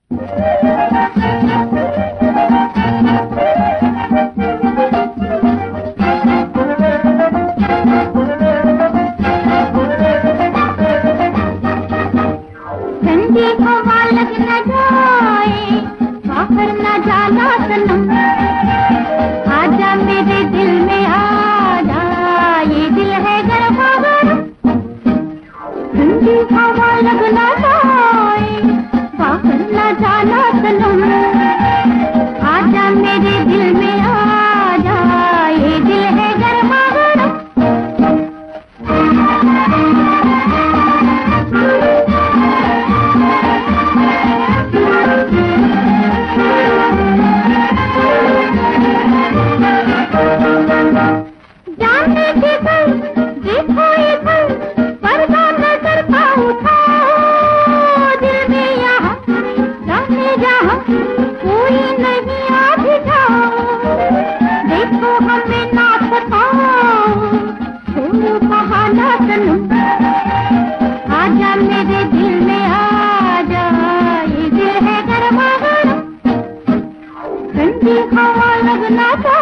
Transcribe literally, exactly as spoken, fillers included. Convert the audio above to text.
ठंडी हवा लग न जाए, बाहर न जाना सनम, आजा मेरे दिल में आजा, ये दिल है गरमा गरम। ठंडी हवा लग न जाए, बाहर न जाना सनम, आजा मेरे दिल में आजा, ये दिल है गरमा गरम। जाने के घर देखो इधर, पर्दा नजर का उठाओ, दिल में यहाँ जाने जहाँ कोई नहीं, आ भी जाओ, देखो हमें ना सताओ, छोड़ो बहाना सनम, आजा मेरे दिल में आजा, ये दिल है गरमा गरम। ठंडी हवा लगना